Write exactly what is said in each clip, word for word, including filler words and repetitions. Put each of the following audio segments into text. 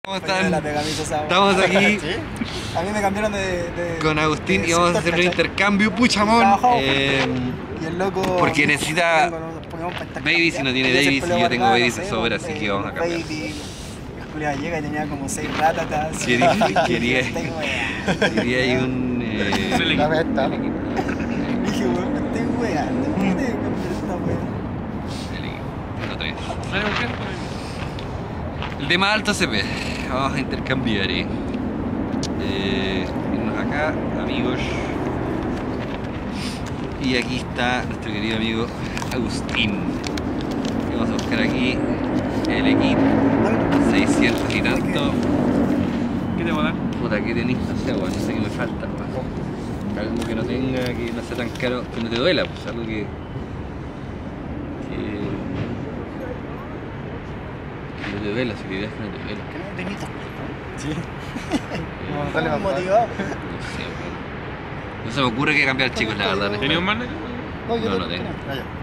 ¿Cómo están? La pegamisa, Estamos aquí ¿sí? A mí me cambiaron de, de con Agustín de y vamos a hacer un intercambio Puchamón. Eh, y el loco porque necesita baby, si no tiene baby, si yo tengo baby de sobra, así que vamos a cambiar. La llega y tenía como seis ratatas. Quería, quería, quería ir un... Eh, la meta. Dije, weón, me estoy weando. ¿Por qué te cambiar esta weá? Tengo tres. El tema alto C P. Vamos a intercambiar, eh. Eh, irnos acá, amigos. Y aquí está nuestro querido amigo Agustín. Y vamos a buscar aquí el equipo seiscientos y tanto. ¿Qué te voy a dar? Puta, ¿qué tenés? No sé, bueno, no sé qué me falta. Algo que no tenga, que no sea tan caro, que no te duela, pues algo que... que... que no te duela, si la idea es que no te duela. Que no tenís dos. Sí. Eh, Dale más motivado. No sé, bueno. No se me ocurre que cambiar, chicos, la verdad. ¿Tenías un manager? No, yo No, no tengo.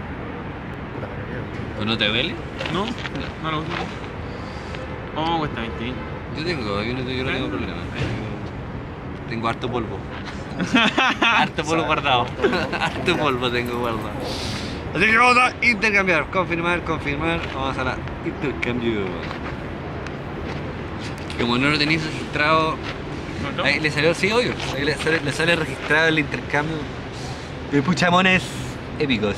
¿O no te duele? No, no lo uso. Oh, cuesta veinte. Yo tengo, yo no, yo no tengo problema. Tengo harto polvo. Harto polvo guardado. Harto polvo tengo guardado. Así que vamos a intercambiar. Confirmar, confirmar. Vamos a la intercambio. Como no lo tenéis registrado, ¿No? ahí le salió, sí, obvio. Ahí le sale, le sale registrado el intercambio de Puchamones épicos.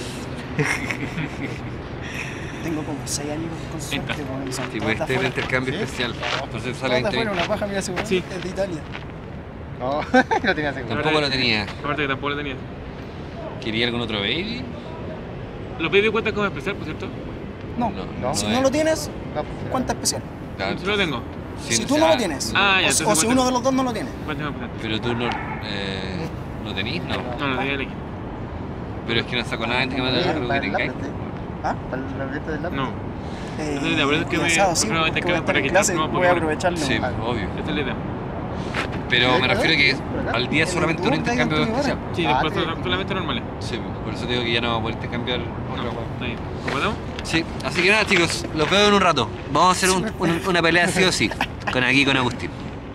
Tengo como seis amigos con suerte. Sí, pues este es el intercambio especial. Entonces sale veinte mil. Una paja, mira, seguro Sí. es de Italia. No, no tenía seguro. Tampoco lo tenía. Aparte que tampoco lo tenía. ¿Quería algún otro baby? Los baby cuentan como especial, por cierto. No, No, no. si no no es. lo tienes, No, cuenta especial. Claro, Sí lo tengo. sí, Si tú o no sea, lo tienes, Ah, ya, o, entonces o si cuenta. uno de los dos no lo tiene. Cuenta como especial. Pero tú no, eh, no tenís, no. No, lo tenía el equipo. Pero es que no saco nada en tema de algo que tengáis. ¿Ah? ¿Para el ambiente del lápiz? No. Eh, Entonces, la verdad es que me- pensado, sí, me voy a porque intercambiar voy a para estar en que clase, no, voy a porque- aprovecharlo. Sí, Ah. obvio. Esta es la idea. Pero me refiero que al día solamente un intercambio especial. Sí, Ah, después sí. solamente normales. Sí, por eso digo que ya no vamos a poder intercambiar otra No, cosa. está bien. ¿Lo guardamos? Sí, así que nada, chicos, los veo en un rato. Vamos a hacer un- un- una pelea sí o sí, con aquí con Agustín.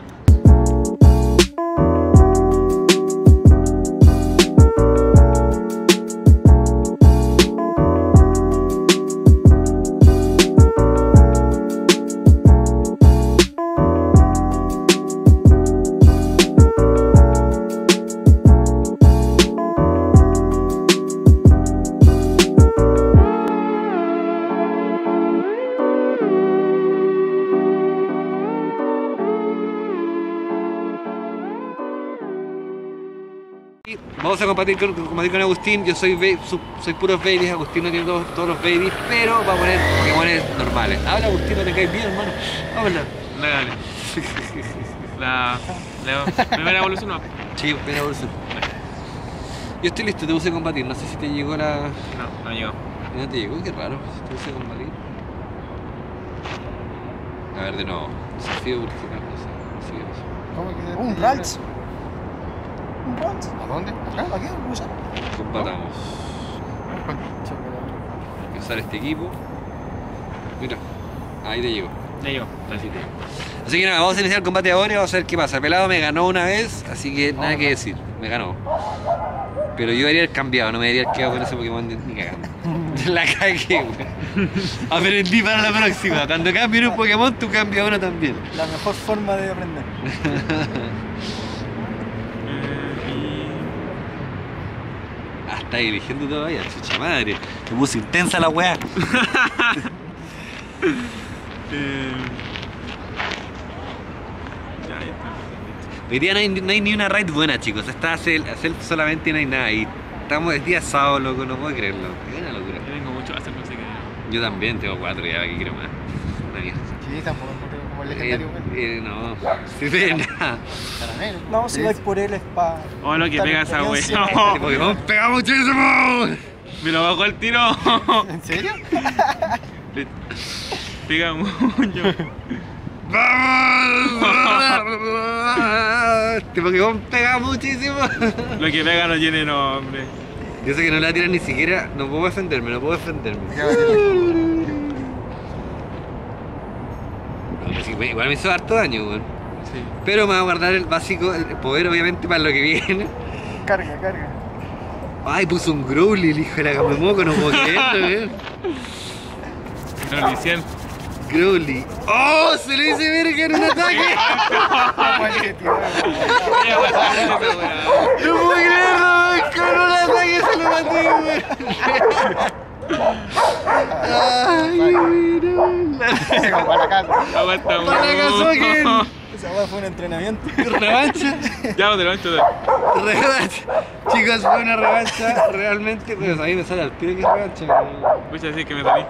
Vamos a compartir con, compartir con Agustín. Yo soy, ba- su- soy puros babies, Agustín no tiene todos, todos los babies, pero va a poner Pokémones normales. Habla, Agustín, no te caes bien, hermano. Habla. Dale, dale. La, la primera evolución no. Sí, primera evolución. Yo estoy listo, te puse a combatir. No sé si te llegó la. No, no llegó. No te llegó, qué raro. Si te puse a combatir. A ver, de nuevo. Desafío urgente, no sé. No sé qué pasa. ¿Cómo que Un Ralts. Un Ralts. ¿A dónde? ¿Acá? ¿Aquí? Usa. Combatamos. Voy a usar este equipo. Mira, ahí te llegó. Ya llegó. Así que, así que nada, vamos a iniciar el combate ahora y vamos a ver qué pasa. Pelado me ganó una vez, así que nada que decir, me ganó. Pero yo haría el cambiado, no me haría el quedado con ese Pokémon ni ni cagando. La cagué, weón. Aprendí para la próxima. Cuando cambies un Pokémon, tú cambias uno también. La mejor forma de aprender. Ah, está eligiendo todavía, chucha madre. Me puse intensa la weá. Eh, ya, ya está. Hoy día no hay, no hay ni una raid buena, chicos. Está hacer, hacer solamente y no hay nada. Y estamos el día sábado, loco, no puedo creerlo. Es una locura. Yo tengo mucho que hacer, no sé qué. Yo también tengo cuatro ya, que quiero más. Una mierda. Sí, tampoco es como el Eh, legendario, güey. eh, no, sí, de nada. Caramelo. No, si vais por él es para. Oh, lo que pega esa wea. Este Pokémon pega muchísimo. Me lo bajó el tiro. ¿En serio? Pega mucho. ¡Vamos! Este Pokémon pega muchísimo. Lo que pega no tiene nombre. Yo sé que no la tiran ni siquiera. No puedo defenderme, no puedo defenderme. Ya va a ser. No, sí, igual igual me hizo harto daño, weón. Sí. Pero me voy a guardar el básico, el poder obviamente para lo que viene. Carga, carga. Ay, puso un Growly, el hijo de la camemoco, no puedo creerlo, weón. No, Licien. Growly. ¡Oh! ¡Se le hice verga en un ataque! ¡No puedo creerlo, weón! ¡Con un ataque se lo maté, weón! ¡Ay, weón! Para casa. Aguanta, weón. ¡Para Kazoken! Esa weá fue un entrenamiento. ¿Revancha? Ya, te lo ancho. Revancha. Chicos, fue una revancha realmente. Pues a mí me sale al tiro que es revancha. Voy a decir que me salí.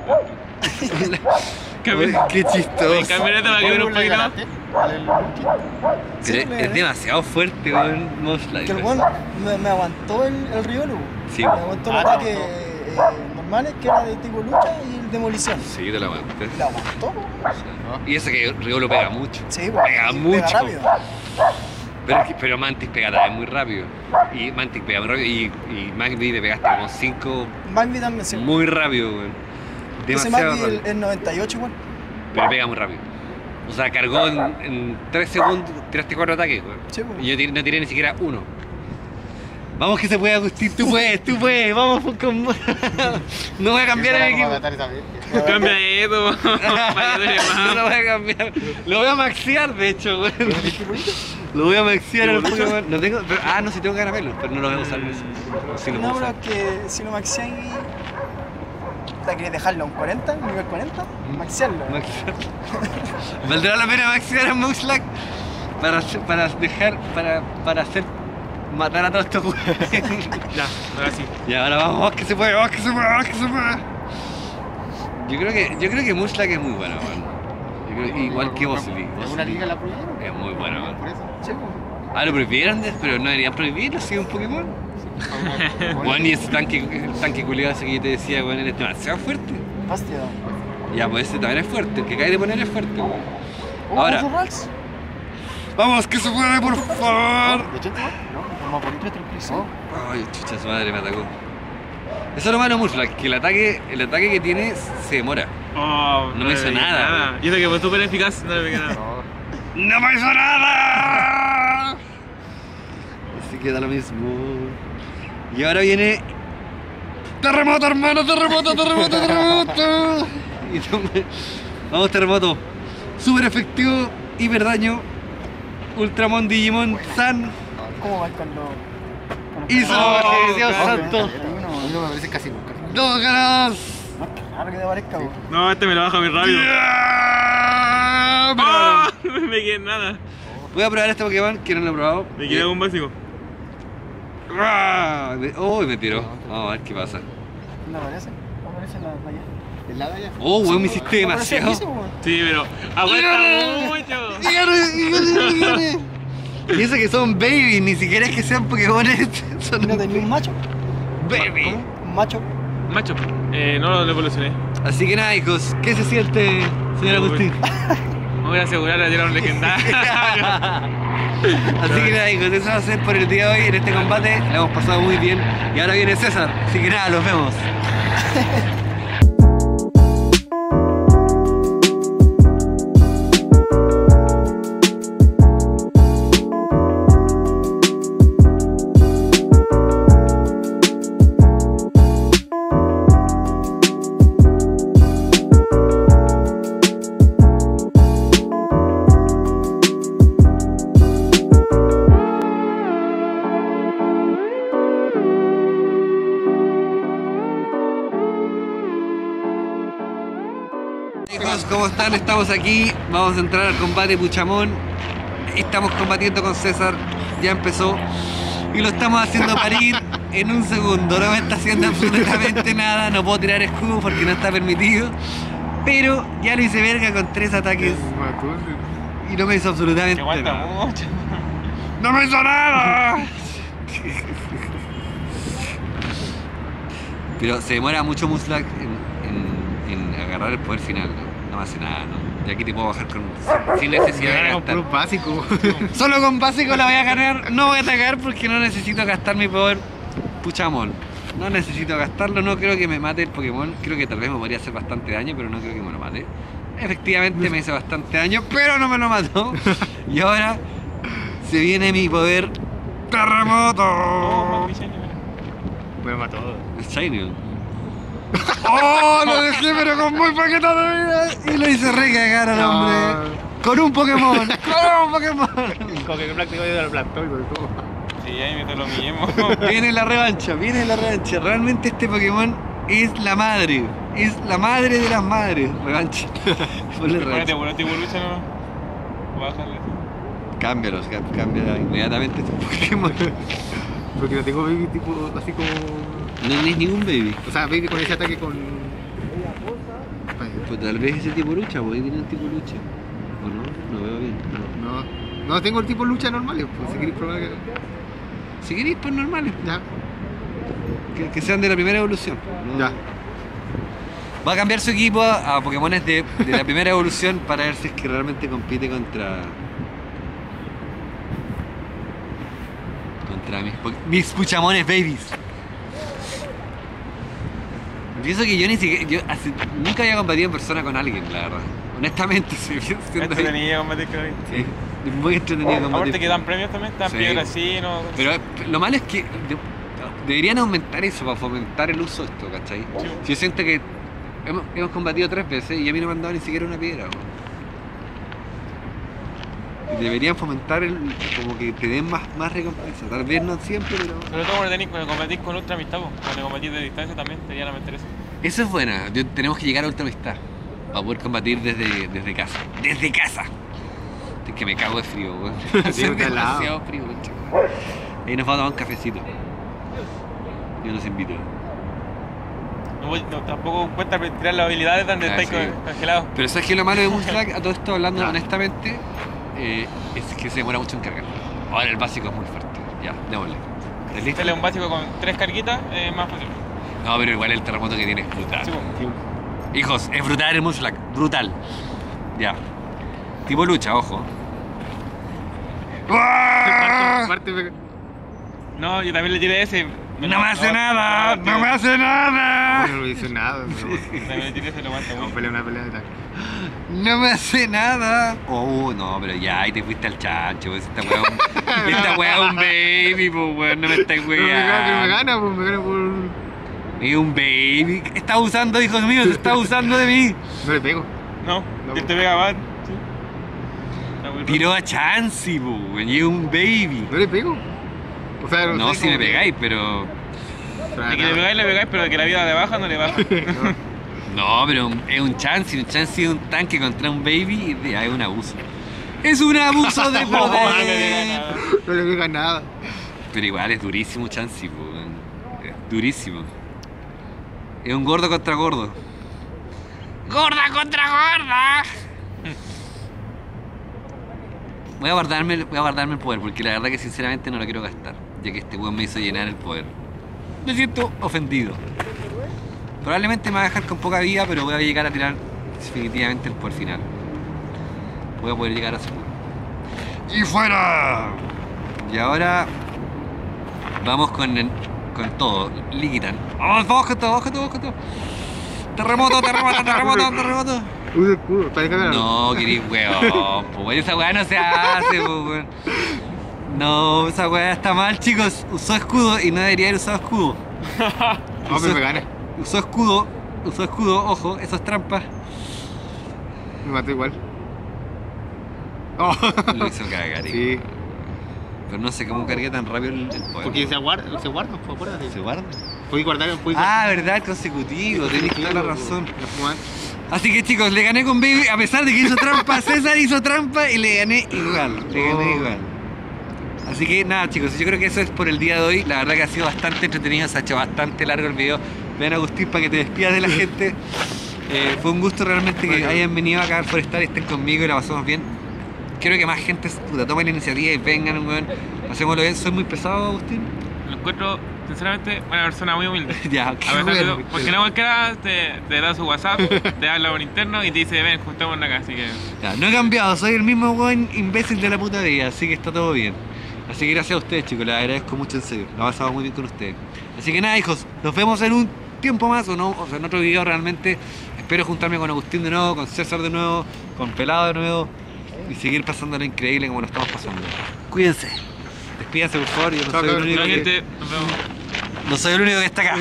Uy, qué chistoso. Camioneta para que ver un ¿Cómo le poquito. ganaste? Al Lucky. Sí, Pero me es gané. demasiado fuerte, weón. Moslide. Que el weón me, me aguantó el, el Riolu. Sí. Me aguantó el Ah, ataque no, no. eh, normales, que era de tipo lucha y el demolición. Sí, te lo aguanté. Y la aguantó, po. Y eso que Riolo pega mucho. Sí, po. Pega Y mucho. Pega rápido. Pero, es que- pero Mantis pega también muy rápido. Y Mantis pega muy rápido. Y, y Magby le pegaste como cinco Magby también, sí. muy rápido, weón. Ese Demasiado Magby rápido. el, el noventa y ocho igual. Pero pega muy rápido. O sea, cargó en, en tres segundos, tiraste cuatro ataques, weón. Sí, po. Y yo tir- no tiré ni siquiera uno. Vamos que se puede, Agustín, tú puedes, tú puedes, vamos con... No voy a cambiar el Vamos a equipo. matar esa vez. Cambia esto, para que dure No lo más. voy a cambiar. Lo voy a maxear, de hecho, weón. Lo voy a maxear al Pokémon. No tengo... pero- ah, no, si tengo caramelos, pero no los voy a usar en eso. Sí lo No, puedo pero usar. es que si lo maxiáis. ¿Te querés dejarlo a un cuarenta? ¿Nivel cuarenta? Maxiarlo. Maxear. ¿Valdrá la pena maxear a Muxlack? Para, hacer- para dejar... Para, para hacer... Matar a todos estos weones. Ya, ahora sí. Y ahora vamos, vamos que se puede, vamos que se puede, vamos que se puede. Yo creo que, yo creo que Muslak es muy bueno, man. Yo creo, igual que Bosley. ¿En una Bosley liga la prohibieron? es muy bueno, man. Por eso. Sí, po. Ah, lo prohibieron, de- pero no deberían prohibirlo, si es un Pokémon. Bueno, y ese tanque, el tanque culiado ese que yo te decía, weón, es demasiado fuerte. Hostia. Ya, pues ese también es fuerte, el que cae de poner es fuerte, weón. Oh, Ahora. ¿otro Rals? Vamos, que se puede, por favor. ¿De hecho? No, vamos a poner otro piso. Ay, chucha, su madre me atacó. Eso es lo malo de Muslak, que el ataque, el ataque que tiene se demora. Oh, No me hizo le pegué nada, Y eso que fue súper eficaz, no le pegué nada. No. ¡No me hizo nada! Así que da lo mismo. Y ahora viene... ¡Terremoto, hermano! ¡Terremoto, terremoto, terremoto! Y tú me- Vamos, terremoto. Súper efectivo, hiper daño. Ultramon Digimon San. ¿Cómo va con los. con los Hizo Oh, lo que Dios claro. santo. A mí no me parece casi nunca. ¡Dos ganados! No, qué raro que te parezca, po. No, este me lo baja muy rápido. Yeah, pero- ¡Ah! No me quedé en nada. Voy a probar este Pokémon que no lo he probado. Me quedé un básico. Ah, me- Oh, me tiró. Vamos a ver qué pasa. ¿No aparece? No aparece en la playa. ¿El lado allá? Oh, weón, me hiciste No aparece demasiado. aquí, sí, po. Sí, pero aguanta mucho. Dígame, dígame, dígame. Y eso que son baby, ni siquiera es que sean Pokémones, son ¿No tenía un macho? baby. ¿Un macho? Macho, eh, no lo evolucioné. Así que nada, hijos, ¿qué se siente, señor Uy. Agustín? Me voy a asegurar de tirar un legendario. Así que nada, hijos, eso va a ser por el día de hoy en este combate. Lo hemos pasado muy bien. Y ahora viene César. Así que nada, los vemos. Chicos, ¿cómo están? Estamos aquí, vamos a entrar al combate Puchamón. Estamos combatiendo con César, ya empezó. Y lo estamos haciendo parir en un segundo. No me está haciendo absolutamente nada, no puedo tirar escudo porque no está permitido. Pero ya lo hice verga con tres ataques y no me hizo absolutamente nada. mucho. ¡No me hizo nada! Pero se demora mucho Muslak en, en, en agarrar el poder final, ¿no? No me hace nada, ¿no? Y aquí te puedo bajar con, sin, sin necesidad de gastar. básico. Solo con básico la voy a ganar, no voy a atacar porque no necesito gastar mi poder Puchamón. No necesito gastarlo, no creo que me mate el Pokémon. Creo que tal vez me podría hacer bastante daño, pero no creo que me lo mate. Efectivamente me hizo bastante daño, pero no me lo mató. Y ahora se viene mi poder Oh, terremoto. Mac Shiny, mira. Me mató. Es Shiny. ¡Oh! Lo dejé pero con muy poquito de vida. Y lo hice recagar al hombre. Con un Pokémon. Con un Pokémon. Como que prácticamente dio el plantón y todo. Sí, ahí me te lo mismo. Viene la revancha, viene la revancha. Realmente este Pokémon es la madre. Es la madre de las madres. Revancha. Ponle Ponete revancha. bueno, tipo lucha no. Bájale. Cámbialos, cá- cambia inmediatamente tu Pokémon. Porque no tengo baby tipo así como. No tienes ningún baby. O sea, baby con ese ataque con. Pues tal vez ese tipo lucha, pues ahí tiene un tipo lucha. ¿O no? No veo bien. No. No. No tengo el tipo lucha normales, pues si queréis probar que. Si queréis, pues normales. Ya. Que, que sean de la primera evolución. ¿no? Ya. Va a cambiar su equipo a, a Pokémones de, de la primera evolución para ver si es que realmente compite contra. Contra mis, po- mis Puchamones babies. Pienso que yo ni siquiera. Yo hace- nunca había combatido en persona con alguien, la verdad. Honestamente, si bien siendo- Entretenido combatir con él. Sí, es muy entretenido combatir. Aparte que dan premios también, dan Sí. piedras así, no. Pero lo malo es que de- deberían aumentar eso para fomentar el uso de esto, ¿cachai? Sí. Si yo siento que hemos, hemos combatido tres veces y a mí no me han dado ni siquiera una piedra. weón. Y deberían fomentar el, como que te den más, más recompensa. Tal vez no siempre, pero. Sobre todo cuando tenés- cuando competís con ultra amistad, po. Cuando competís de distancia también te iban a meter eso. Eso es buena. Yo- tenemos que llegar a ultra amistad para poder combatir desde, desde casa. ¡Desde casa! Es que me cago de frío, weón. Hace está helado. demasiado frío, concha. Ahí nos vamos a tomar un cafecito. Yo los invito. No, voy- no, tampoco cuesta tirar las habilidades donde Ah, estáis sí. con- congelados. Pero sabes que lo malo de Munchlack, a todo esto hablando honestamente, eh, es que se demora mucho en cargar. Ahora el básico es muy fuerte. Ya, démosle. ¿Estás listo? Hacerle un básico con tres carguitas es más fácil. No, pero igual el terremoto que tiene es brutal. Sí, po. Hijos, es brutal el Munchlack, brutal. Ya. Tipo lucha, ojo. ¡Ah! Parte me. No, yo también le tiré ese. ¡No me hace nada! ¡No me hace nada! No le hice nada. También le tiré ese, lo mata, Vamos a güey. pelear una pelea de ataque. ¡No me hace nada! Oh, no, pero ya, ahí te fuiste al chancho, pues esta weá un- esta weá es un baby, pues weón, no me estás Pero me gana, pero me weando. gana, pues me gana por. Es un baby. Está abusando, hijos míos, está abusando de mí. No le pego. No, No, él po. te pega más. Sí. Está muy Tiró a Chansey, pues weón, y es un baby. No le pego. O sea, No, sé, si me como que- pegáis, pero. Pero De que nada. le pegáis, le pegáis, pero de que la vida de baja no le baja. No, pero es un Chansey, un Chansey es un tanque contra un baby y ya es un abuso. Es un abuso de No, no le pega poder. nada. No le pega nada. Pero igual es durísimo Chansey, pues weón. Es durísimo. Es un gordo contra gordo. ¡Gorda contra gorda! Voy a guardarme, voy a guardarme el poder porque la verdad que sinceramente no lo quiero gastar, ya que este weón me hizo llenar el poder. Me siento ofendido. Probablemente me va a dejar con poca vida, pero voy a llegar a tirar definitivamente el poder final. Voy a poder llegar a su ¡y fuera! Y ahora vamos con, el- con todo. Liquitan. Vamos, vamos con todo, vamos con todo, vamos con todo. Terremoto, terremoto, terremoto, terremoto. Usa escudo, para que No, querís weón, po, weón, esa weá no se hace, po, weón. No, esa weá está mal, chicos. Usó escudo y no debería haber usado escudo. No, pero me gana. Usó escudo, usó escudo, ojo, esas trampas. Me mató igual. Oh. Lo hizo cagar, Sí. hijo. Pero no sé cómo cargué tan rápido el, el poder. Porque se guarda, se guarda, pues acuérdate. ¿Se guarda? Puedes guardar, puedes Ah, verdad, el consecutivo, tenés toda la razón. La fumar. Así que chicos, le gané con Baby, a pesar de que hizo trampa, César hizo trampa y le gané igual, le gané Oh. igual. Así que nada chicos, yo creo que eso es por el día de hoy, la verdad que ha sido bastante entretenido, se ha hecho bastante largo el video. Ven Agustín para que te despidas de la gente. Eh, fue un gusto realmente que Bueno. hayan venido acá al Forestal y estén conmigo y la pasamos bien. Quiero que más gente puta, tome la iniciativa y vengan, weón. Hacémoslo bien, soy muy pesado, Agustín. Lo encuentro, sinceramente, una persona muy humilde. Ya, qué A pesar de bueno. todo, porque no cualquiera te, te da su WhatsApp, te habla por interno y te dice, ven, juntémonos acá, así que... Ya, no he cambiado, soy el mismo weón imbécil de la puta vida, así que está todo bien. Así que gracias a ustedes chicos, les agradezco mucho en serio, la he pasado muy bien con ustedes. Así que nada hijos, nos vemos en un tiempo más o no, o sea en otro video realmente. espero juntarme con Agustín de nuevo, con César de nuevo, con Pelado de nuevo y seguir pasando lo increíble como lo estamos pasando. Cuídense. Despídense por favor, yo no Chao, soy el cabrón. único La que, gente, nos vemos. no soy el único que está acá.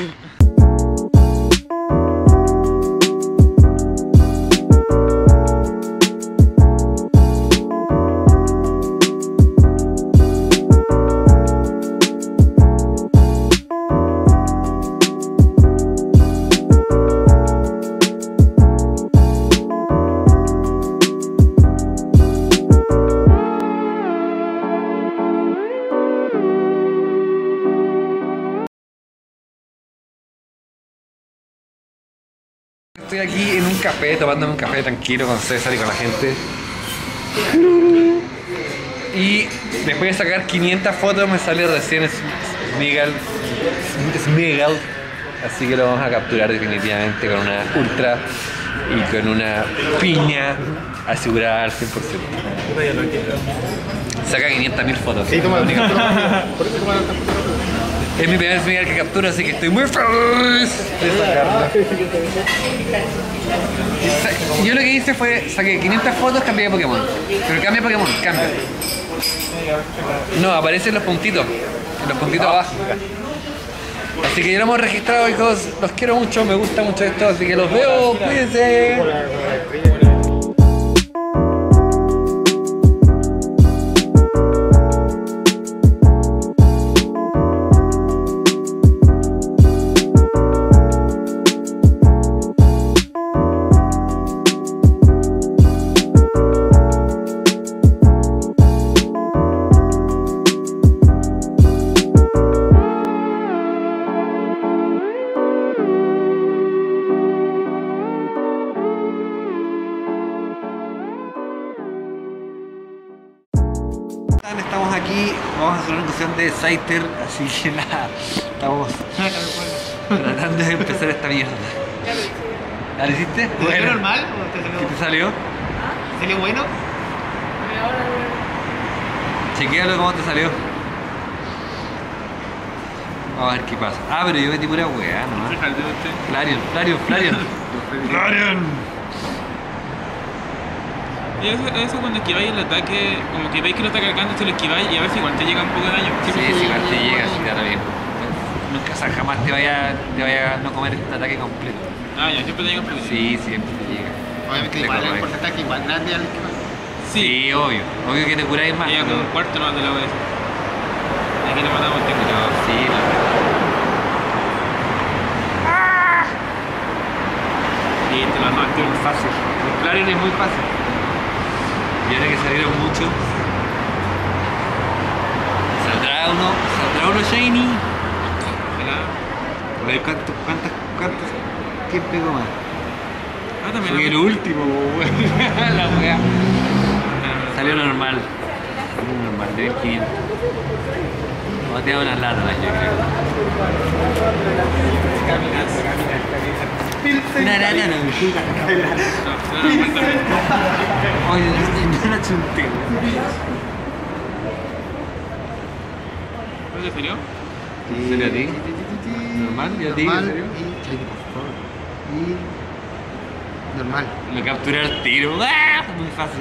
Estoy aquí en un café, tomándome un café tranquilo con César y con la gente. Y después de sacar quinientas fotos me sale recién Smigel. Smigel. Así que lo vamos a capturar definitivamente con una ultra y con una piña asegurada al cien por ciento. Saca quinientas mil fotos. Sí, toma la única foto. Por eso toma la foto. Es mi primer Smigel que captura, así que estoy muy feliz de sacarla. Yo lo que hice fue, saqué quinientas fotos, cambié de Pokémon. Pero cambia de Pokémon, cambia. No, aparecen los puntitos, los puntitos abajo. Así que ya lo hemos registrado, hijos. Los quiero mucho, me gusta mucho esto, así que los veo, cuídense. Estamos aquí, vamos a hacer una incursión de Scyther, así que nada, estamos tratando de empezar esta mierda. ¿La hiciste? ¿Te salió normal o te ¿Qué salió, te salió? te salió bueno? Chequéalo cómo te salió. Vamos a ver qué pasa. Ah, pero yo metí pura weá, ¿no? Deja el dedo usted. Flareon, Flareon, Flareon. Flareon. Y eso, eso cuando esquiváis el ataque, como que veis que lo está cargando, se lo esquiváis y a ver si igual te llega un poco de daño. Sí, sí, igual te llega, sí, te da bien. Nunca, o sea, jamás te vaya, te vaya a no comer este ataque completo. Ah, ya, siempre te llega un poquito. Sí, siempre te llega. Obviamente Te igual el correcto. porcentaje igual grande al que más. Sí, obvio. Obvio que te curáis más. Llega como pero- un cuarto no de la vez. Aquí le matamos este Pero sí, no. y te lo armas, tío. Es fácil. El Flareon es muy fácil. Y ahora que salieron muchos. Saldrá uno, saldrá uno shiny. A ver cuántos, cuántas, cuántos. ¿Quién pegó más? Ah, también. Fue el último, weón. La weá. Ah, Salió normal. Salió normal, de mil quinientos. Vamos a tirar unas latas, yo creo. Una lata no. no, no, normal también. Oye, no la chunté. ¿No te salió? ¿En serio a ti? ¿Normal? ¿Y a ti? ¿En Normal serio? y Shiny, por favor. Y normal. Me capturé al tiro. ¡Ah! Muy fácil.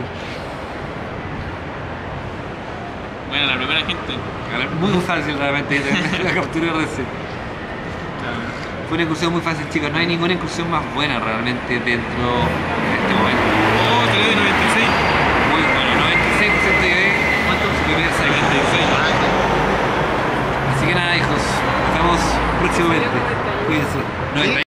Bueno, la primera gente. Muy fácil realmente. La capturé recién. Fue una incursión muy fácil, chicos. No hay ninguna incursión más buena realmente dentro de este momento.